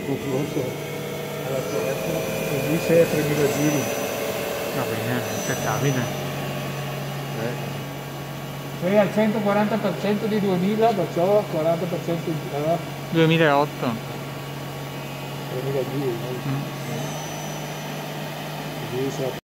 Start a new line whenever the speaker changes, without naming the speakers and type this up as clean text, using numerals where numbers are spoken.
Non lo so. Alla torretta, così c'è 3000 giri.
Va bene, accettabile.
Sei al 140% di 2000, perciò 40% di
2008.
3000 giri.
Mm.
Così